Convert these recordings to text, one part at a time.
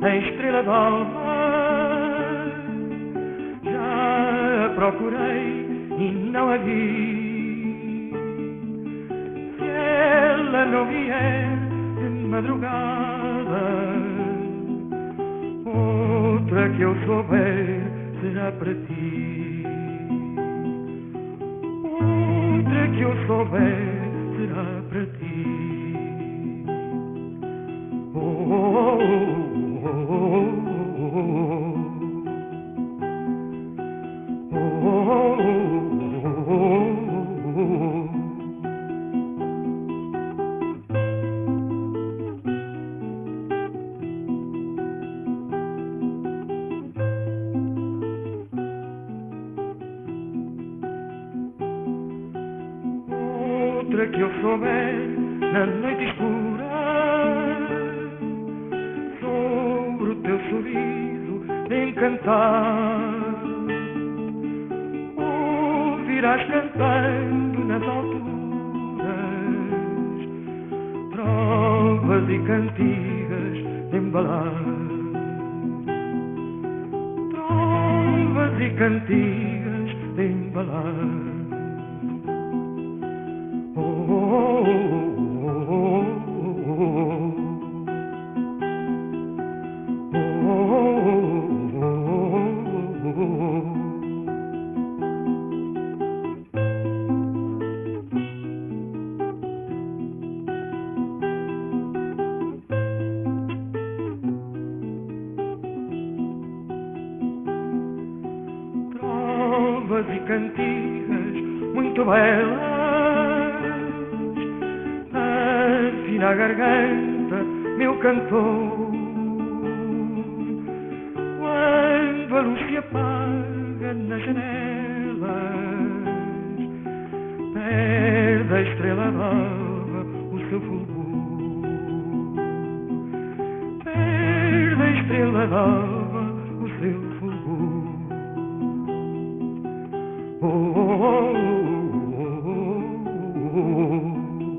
a estrela d'alva. Já a procurei e não a vi. Se ela não vier de madrugada, outra que eu souber será para ti. Outra que eu souber será para ti. Oh, oh, oh, oh, oh, oh, oh. Outra que eu souber na noite escura, sobre o teu sorriso de encantar, ouvirás cantando nas alturas trovas e cantigas de embalar, trovas e cantigas de embalar. Trovas e cantigas muito belas, afina a garganta, meu cantor. Quando a luz se apaga nas janelas, perde a estrela d'alva o seu fulgor. Perde a estrela d'alva o seu fulgor. Oh, oh, oh, oh, oh.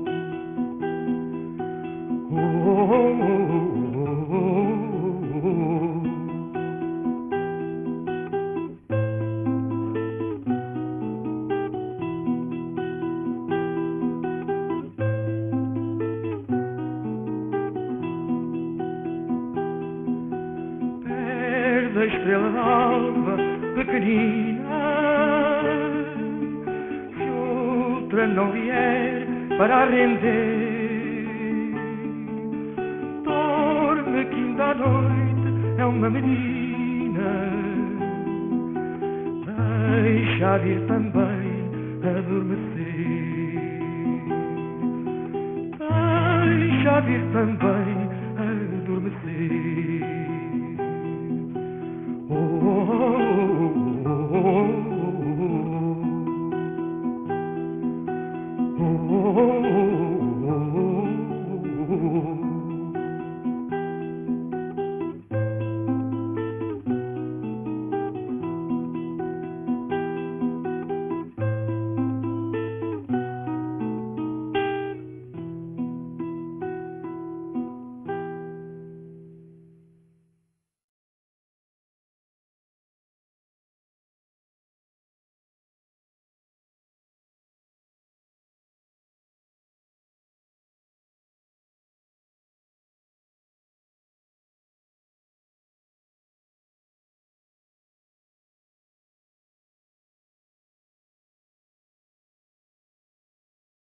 Perde a estrela d'alva pequenina, se outra não vier para render. Dorme que ainda à noite é uma menina, deixa vir também adormecer. Deixa vir também adormecer.